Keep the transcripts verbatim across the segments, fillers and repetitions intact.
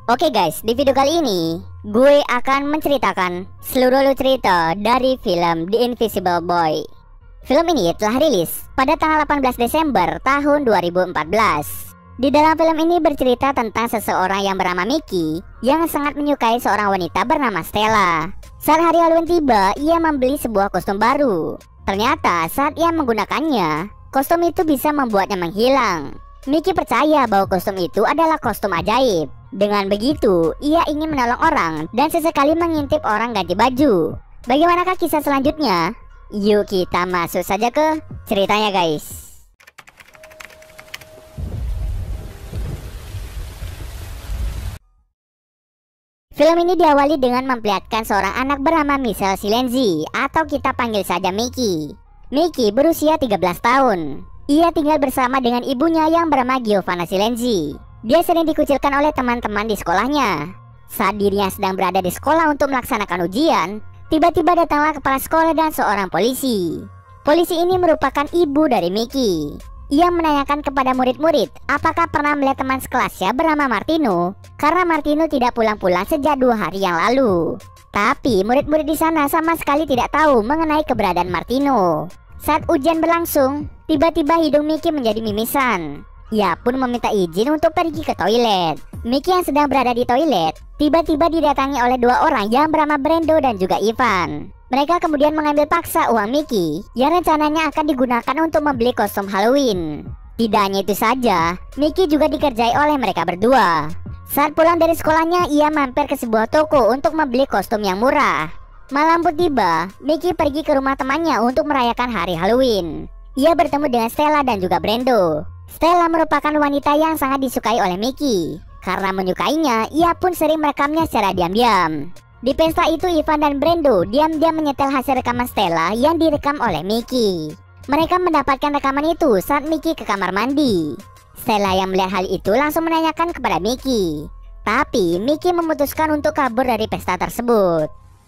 Oke guys, di video kali ini gue akan menceritakan seluruh cerita dari film The Invisible Boy. Film ini telah rilis pada tanggal delapan belas Desember tahun dua ribu empat belas. Di dalam film ini bercerita tentang seseorang yang bernama Mickey yang sangat menyukai seorang wanita bernama Stella. Saat hari Halloween tiba, ia membeli sebuah kostum baru. Ternyata saat ia menggunakannya, kostum itu bisa membuatnya menghilang. Mickey percaya bahwa kostum itu adalah kostum ajaib. Dengan begitu, ia ingin menolong orang dan sesekali mengintip orang ganti baju. Bagaimanakah kisah selanjutnya? Yuk kita masuk saja ke ceritanya guys. Film ini diawali dengan memperlihatkan seorang anak bernama Michelle Silenzi, atau kita panggil saja Mickey. Mickey berusia tiga belas tahun. Ia tinggal bersama dengan ibunya yang bernama Giovanna Silenzi. Dia sering dikucilkan oleh teman-teman di sekolahnya. Saat dirinya sedang berada di sekolah untuk melaksanakan ujian, tiba-tiba datanglah kepala sekolah dan seorang polisi. Polisi ini merupakan ibu dari Mickey. Ia menanyakan kepada murid-murid apakah pernah melihat teman sekelasnya bernama Martino, karena Martino tidak pulang-pulang sejak dua hari yang lalu. Tapi murid-murid di sana sama sekali tidak tahu mengenai keberadaan Martino. Saat ujian berlangsung, tiba-tiba hidung Mickey menjadi mimisan. Ia pun meminta izin untuk pergi ke toilet. Mickey yang sedang berada di toilet tiba-tiba didatangi oleh dua orang yang bernama Brando dan juga Ivan. Mereka kemudian mengambil paksa uang Mickey yang rencananya akan digunakan untuk membeli kostum Halloween. Tidak hanya itu saja, Mickey juga dikerjai oleh mereka berdua. Saat pulang dari sekolahnya, ia mampir ke sebuah toko untuk membeli kostum yang murah. Malam pun tiba, Mickey pergi ke rumah temannya untuk merayakan hari Halloween. Ia bertemu dengan Stella dan juga Brando. Stella merupakan wanita yang sangat disukai oleh Mickey. Karena menyukainya, ia pun sering merekamnya secara diam-diam. Di pesta itu, Ivan dan Brando diam-diam menyetel hasil rekaman Stella yang direkam oleh Mickey. Mereka mendapatkan rekaman itu saat Mickey ke kamar mandi. Stella yang melihat hal itu langsung menanyakan kepada Mickey. Tapi Mickey memutuskan untuk kabur dari pesta tersebut.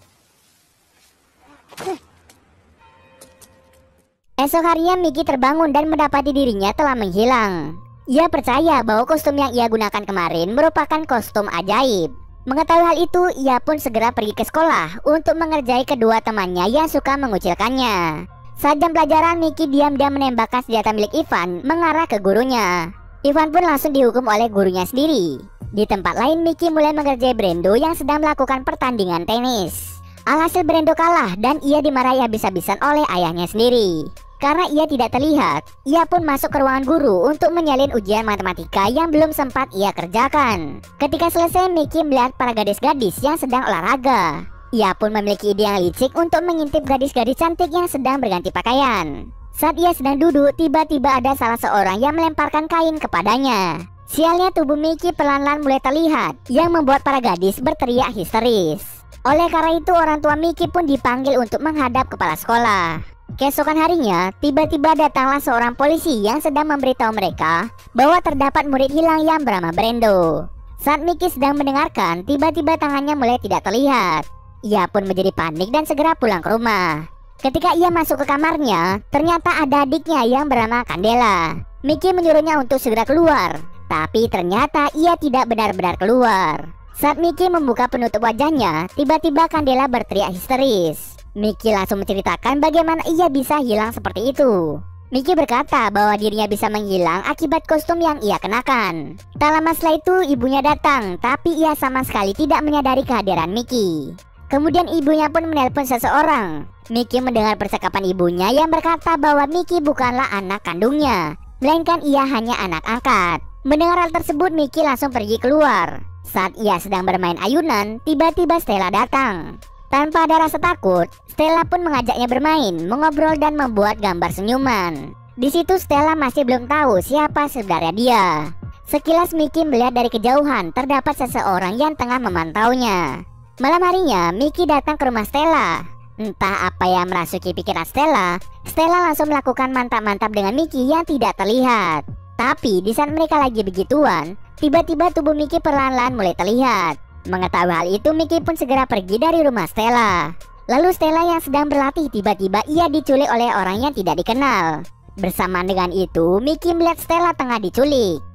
Esok harinya Mickey terbangun dan mendapati dirinya telah menghilang. Ia percaya bahwa kostum yang ia gunakan kemarin merupakan kostum ajaib. Mengetahui hal itu, ia pun segera pergi ke sekolah untuk mengerjai kedua temannya yang suka mengucilkannya. Saat jam pelajaran, Mickey diam-diam menembakkan senjata milik Ivan mengarah ke gurunya. Ivan pun langsung dihukum oleh gurunya sendiri. Di tempat lain, Mickey mulai mengerjai Brando yang sedang melakukan pertandingan tenis. Alhasil Brando kalah dan ia dimarahi habis-habisan oleh ayahnya sendiri. Karena ia tidak terlihat, ia pun masuk ke ruangan guru untuk menyalin ujian matematika yang belum sempat ia kerjakan. Ketika selesai, Mickey melihat para gadis-gadis yang sedang olahraga. Ia pun memiliki ide yang licik untuk mengintip gadis-gadis cantik yang sedang berganti pakaian. Saat ia sedang duduk, tiba-tiba ada salah seorang yang melemparkan kain kepadanya. Sialnya, tubuh Mickey perlahan-lahan mulai terlihat, yang membuat para gadis berteriak histeris. Oleh karena itu, orang tua Mickey pun dipanggil untuk menghadap kepala sekolah. Keesokan harinya, tiba-tiba datanglah seorang polisi yang sedang memberitahu mereka bahwa terdapat murid hilang yang bernama Brando. Saat Mickey sedang mendengarkan, tiba-tiba tangannya mulai tidak terlihat. Ia pun menjadi panik dan segera pulang ke rumah. Ketika ia masuk ke kamarnya, ternyata ada adiknya yang bernama Candela. Mickey menyuruhnya untuk segera keluar, tapi ternyata ia tidak benar-benar keluar. Saat Mickey membuka penutup wajahnya, tiba-tiba Candela berteriak histeris. Mickey langsung menceritakan bagaimana ia bisa hilang seperti itu. Mickey berkata bahwa dirinya bisa menghilang akibat kostum yang ia kenakan. Tak lama setelah itu, ibunya datang, tapi ia sama sekali tidak menyadari kehadiran Mickey. Kemudian ibunya pun menelpon seseorang. Mickey mendengar percakapan ibunya yang berkata bahwa Mickey bukanlah anak kandungnya, melainkan ia hanya anak angkat. Mendengar hal tersebut, Mickey langsung pergi keluar. Saat ia sedang bermain ayunan, tiba-tiba Stella datang. Tanpa ada rasa takut, Stella pun mengajaknya bermain, mengobrol dan membuat gambar senyuman. Di situ Stella masih belum tahu siapa sebenarnya dia. Sekilas Mickey melihat dari kejauhan terdapat seseorang yang tengah memantaunya. Malam harinya, Mickey datang ke rumah Stella. Entah apa yang merasuki pikiran Stella, Stella langsung melakukan mantap-mantap dengan Mickey yang tidak terlihat. Tapi di saat mereka lagi begituan, tiba-tiba tubuh Mickey perlahan-lahan mulai terlihat. Mengetahui hal itu, Mickey pun segera pergi dari rumah Stella. Lalu Stella yang sedang berlatih, tiba-tiba ia diculik oleh orang yang tidak dikenal. Bersamaan dengan itu, Mickey melihat Stella tengah diculik.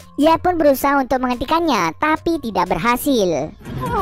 Ia pun berusaha untuk menghentikannya, tapi tidak berhasil.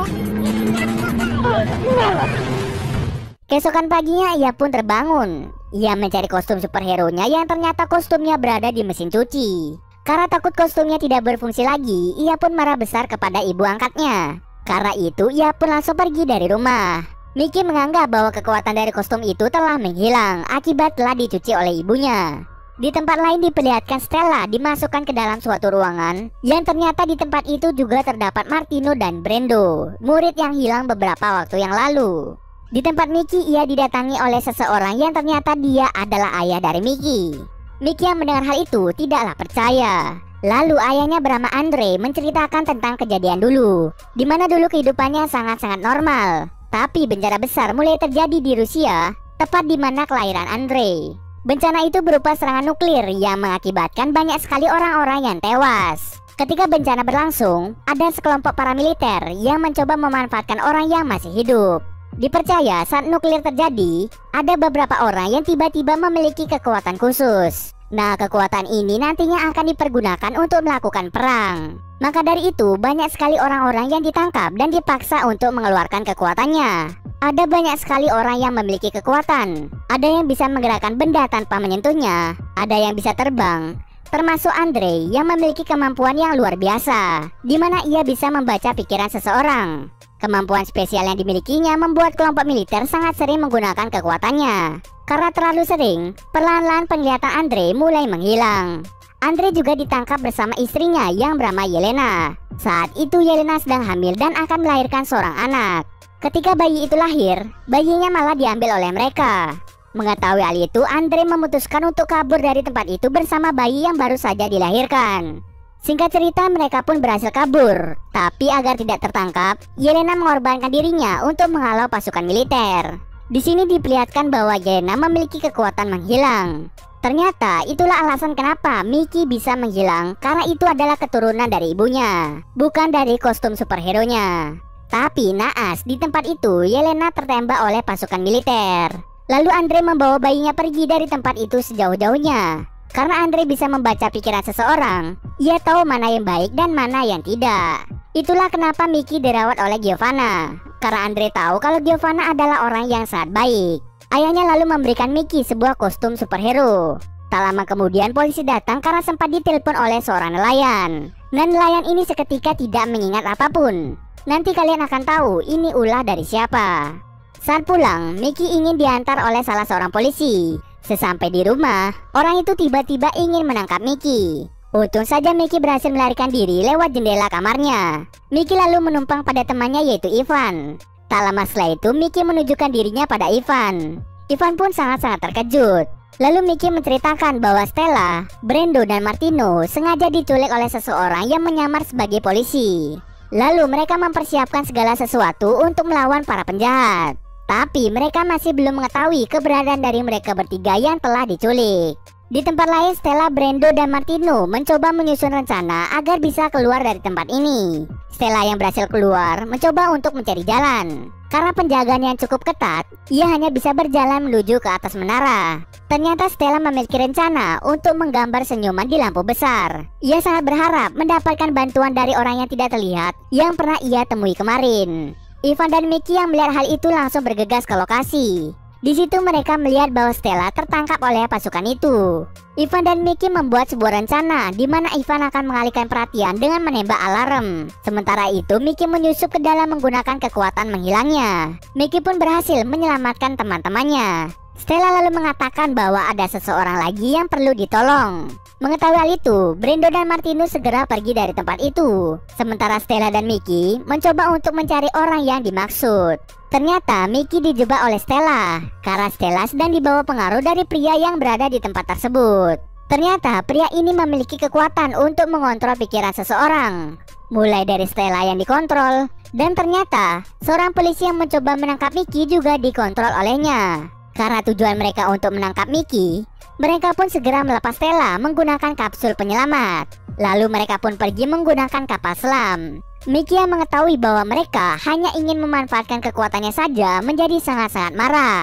Keesokan paginya ia pun terbangun. Ia mencari kostum superhero-nya yang ternyata kostumnya berada di mesin cuci. Karena takut kostumnya tidak berfungsi lagi, ia pun marah besar kepada ibu angkatnya. Karena itu ia pun langsung pergi dari rumah. Mickey menganggap bahwa kekuatan dari kostum itu telah menghilang akibat telah dicuci oleh ibunya. Di tempat lain diperlihatkan Stella dimasukkan ke dalam suatu ruangan yang ternyata di tempat itu juga terdapat Martino dan Brando, murid yang hilang beberapa waktu yang lalu. Di tempat Mickey ia didatangi oleh seseorang yang ternyata dia adalah ayah dari Mickey. Mickey yang mendengar hal itu tidaklah percaya. Lalu ayahnya bernama Andre menceritakan tentang kejadian dulu, di mana dulu kehidupannya sangat-sangat normal. Tapi bencana besar mulai terjadi di Rusia, tepat di mana kelahiran Andre. Bencana itu berupa serangan nuklir yang mengakibatkan banyak sekali orang-orang yang tewas. Ketika bencana berlangsung, ada sekelompok paramiliter yang mencoba memanfaatkan orang yang masih hidup. Dipercaya saat nuklir terjadi, ada beberapa orang yang tiba-tiba memiliki kekuatan khusus. Nah, kekuatan ini nantinya akan dipergunakan untuk melakukan perang. Maka dari itu, banyak sekali orang-orang yang ditangkap dan dipaksa untuk mengeluarkan kekuatannya. Ada banyak sekali orang yang memiliki kekuatan. Ada yang bisa menggerakkan benda tanpa menyentuhnya. Ada yang bisa terbang, termasuk Andre yang memiliki kemampuan yang luar biasa, di mana ia bisa membaca pikiran seseorang. Kemampuan spesial yang dimilikinya membuat kelompok militer sangat sering menggunakan kekuatannya. Karena terlalu sering, perlahan-lahan penglihatan Andre mulai menghilang. Andre juga ditangkap bersama istrinya yang bernama Yelena. Saat itu Yelena sedang hamil dan akan melahirkan seorang anak. Ketika bayi itu lahir, bayinya malah diambil oleh mereka. Mengetahui hal itu, Andre memutuskan untuk kabur dari tempat itu bersama bayi yang baru saja dilahirkan. Singkat cerita, mereka pun berhasil kabur. Tapi agar tidak tertangkap, Yelena mengorbankan dirinya untuk menghalau pasukan militer. Di sini diperlihatkan bahwa Yelena memiliki kekuatan menghilang. Ternyata itulah alasan kenapa Mickey bisa menghilang, karena itu adalah keturunan dari ibunya, bukan dari kostum superhero-nya. Tapi naas, di tempat itu Yelena tertembak oleh pasukan militer. Lalu Andre membawa bayinya pergi dari tempat itu sejauh-jauhnya. Karena Andre bisa membaca pikiran seseorang, ia tahu mana yang baik dan mana yang tidak. Itulah kenapa Mickey dirawat oleh Giovanna. Karena Andre tahu kalau Giovanna adalah orang yang sangat baik. Ayahnya lalu memberikan Mickey sebuah kostum superhero. Tak lama kemudian polisi datang karena sempat ditelepon oleh seorang nelayan. Dan nelayan ini seketika tidak mengingat apapun. Nanti kalian akan tahu ini ulah dari siapa. Saat pulang, Mickey ingin diantar oleh salah seorang polisi. Sesampai di rumah, orang itu tiba-tiba ingin menangkap Mickey. Untung saja Mickey berhasil melarikan diri lewat jendela kamarnya. Mickey lalu menumpang pada temannya yaitu Ivan. Tak lama setelah itu Mickey menunjukkan dirinya pada Ivan. Ivan pun sangat-sangat terkejut. Lalu Mickey menceritakan bahwa Stella, Brando dan Martino sengaja diculik oleh seseorang yang menyamar sebagai polisi. Lalu mereka mempersiapkan segala sesuatu untuk melawan para penjahat. Tapi mereka masih belum mengetahui keberadaan dari mereka bertiga yang telah diculik. Di tempat lain, Stella, Brando, dan Martino mencoba menyusun rencana agar bisa keluar dari tempat ini. Stella yang berhasil keluar mencoba untuk mencari jalan. Karena penjagaan yang cukup ketat, ia hanya bisa berjalan menuju ke atas menara. Ternyata Stella memiliki rencana untuk menggambar senyuman di lampu besar. Ia sangat berharap mendapatkan bantuan dari orang yang tidak terlihat yang pernah ia temui kemarin. Ivan dan Mickey yang melihat hal itu langsung bergegas ke lokasi. Di situ mereka melihat bahwa Stella tertangkap oleh pasukan itu. Ivan dan Mickey membuat sebuah rencana di mana Ivan akan mengalihkan perhatian dengan menembak alarm. Sementara itu Mickey menyusup ke dalam menggunakan kekuatan menghilangnya. Mickey pun berhasil menyelamatkan teman-temannya. Stella lalu mengatakan bahwa ada seseorang lagi yang perlu ditolong. Mengetahui hal itu, Brando dan Martino segera pergi dari tempat itu. Sementara Stella dan Mickey mencoba untuk mencari orang yang dimaksud. Ternyata Mickey dijebak oleh Stella karena Stella sedang dibawa pengaruh dari pria yang berada di tempat tersebut. Ternyata pria ini memiliki kekuatan untuk mengontrol pikiran seseorang, mulai dari Stella yang dikontrol. Dan ternyata seorang polisi yang mencoba menangkap Mickey juga dikontrol olehnya. Karena tujuan mereka untuk menangkap Mickey, mereka pun segera melepas Stella menggunakan kapsul penyelamat. Lalu mereka pun pergi menggunakan kapal selam. Mickey yang mengetahui bahwa mereka hanya ingin memanfaatkan kekuatannya saja menjadi sangat-sangat marah.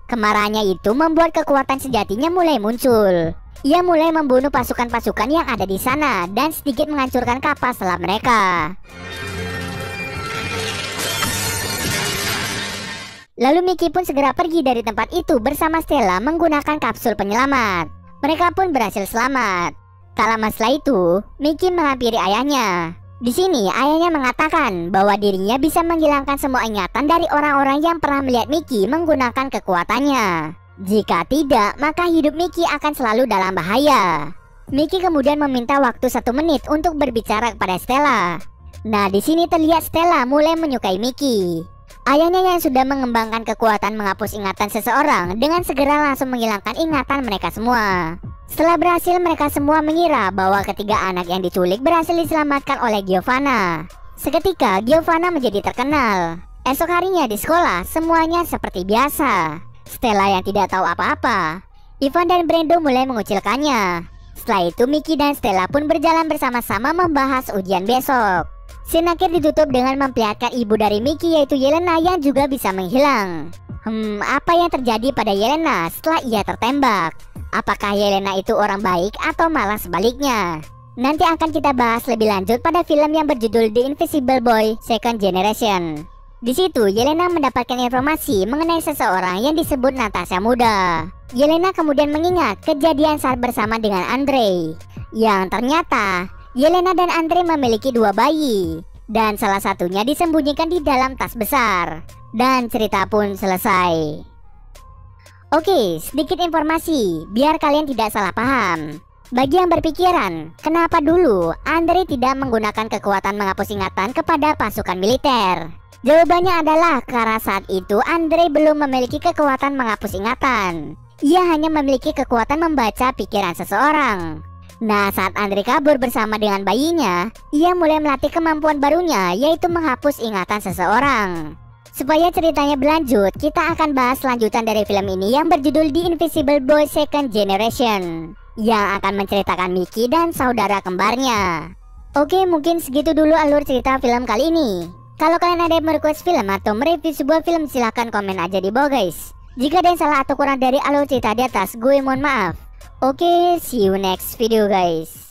Kemarahannya itu membuat kekuatan sejatinya mulai muncul. Ia mulai membunuh pasukan-pasukan yang ada di sana dan sedikit menghancurkan kapal selam mereka. Lalu Mickey pun segera pergi dari tempat itu bersama Stella menggunakan kapsul penyelamat. Mereka pun berhasil selamat. Tak lama setelah itu, Mickey menghampiri ayahnya. Di sini ayahnya mengatakan bahwa dirinya bisa menghilangkan semua ingatan dari orang-orang yang pernah melihat Mickey menggunakan kekuatannya. Jika tidak, maka hidup Mickey akan selalu dalam bahaya. Mickey kemudian meminta waktu satu menit untuk berbicara kepada Stella. Nah, di sini terlihat Stella mulai menyukai Mickey. Ayahnya yang sudah mengembangkan kekuatan menghapus ingatan seseorang dengan segera langsung menghilangkan ingatan mereka semua. Setelah berhasil, mereka semua mengira bahwa ketiga anak yang diculik berhasil diselamatkan oleh Giovanna. Seketika, Giovanna menjadi terkenal. Esok harinya di sekolah, semuanya seperti biasa. Stella yang tidak tahu apa-apa. Ivan dan Brando mulai mengucilkannya. Setelah itu, Mickey dan Stella pun berjalan bersama-sama membahas ujian besok. Scene akhir ditutup dengan memperlihatkan ibu dari Mickey, yaitu Yelena, yang juga bisa menghilang. Hmm, apa yang terjadi pada Yelena setelah ia tertembak? Apakah Yelena itu orang baik atau malah sebaliknya? Nanti akan kita bahas lebih lanjut pada film yang berjudul The Invisible Boy Second Generation. Di situ Yelena mendapatkan informasi mengenai seseorang yang disebut Natasha muda. Yelena kemudian mengingat kejadian saat bersama dengan Andre, yang ternyata Yelena dan Andre memiliki dua bayi, dan salah satunya disembunyikan di dalam tas besar. Dan cerita pun selesai. Oke, sedikit informasi biar kalian tidak salah paham. Bagi yang berpikiran, kenapa dulu Andre tidak menggunakan kekuatan menghapus ingatan kepada pasukan militer? Jawabannya adalah karena saat itu Andre belum memiliki kekuatan menghapus ingatan. Ia hanya memiliki kekuatan membaca pikiran seseorang. Nah, saat Andre kabur bersama dengan bayinya, ia mulai melatih kemampuan barunya, yaitu menghapus ingatan seseorang. Supaya ceritanya berlanjut, kita akan bahas lanjutan dari film ini yang berjudul The Invisible Boy Second Generation, yang akan menceritakan Mickey dan saudara kembarnya. Oke, mungkin segitu dulu alur cerita film kali ini. Kalau kalian ada yang merequest film atau mereview sebuah film, silahkan komen aja di bawah guys. Jika ada yang salah atau kurang dari alur cerita di atas, gue mohon maaf. Oke, see you next video guys.